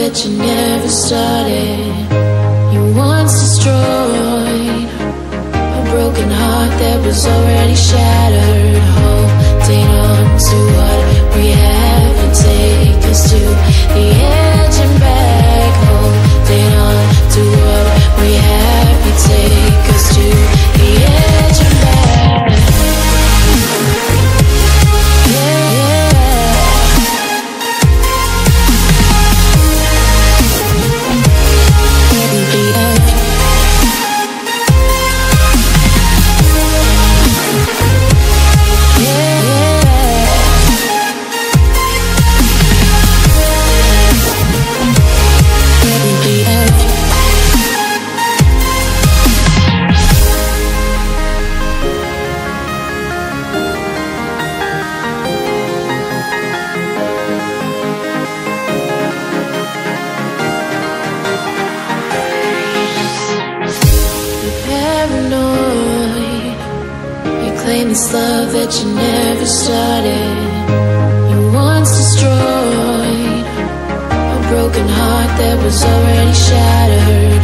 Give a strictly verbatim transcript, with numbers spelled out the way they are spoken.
that you never started. You once destroyed a broken heart that was already shattered. Holding on to what we have and take us to the edge and back. Holding on to what we have and take us to the edge and back. Claim this love that you never started. You once destroyed a broken heart that was already shattered.